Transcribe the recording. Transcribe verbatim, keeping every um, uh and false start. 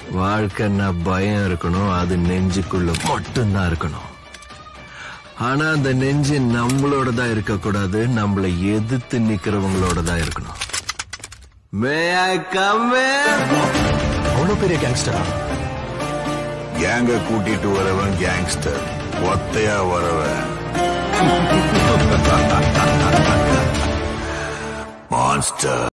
வாழ்க்கைன்னா பயம் இருக்கணும், அது நெஞ்சுக்குள்ள மட்டும்தான் இருக்கணும். ஆனா அந்த நெஞ்சு நம்மளோட தான் இருக்கக்கூடாது, நம்மளை எதிர்த்து நிக்கிறவங்களோட தான் இருக்கணும். May I come in? அவ்வளவு பெரிய கேங்ஸ்டரா? கேங்க கூட்டிட்டு வரவன் கேங்ஸ்டர், ஒத்தையா வரவன் மான்ஸ்டர்.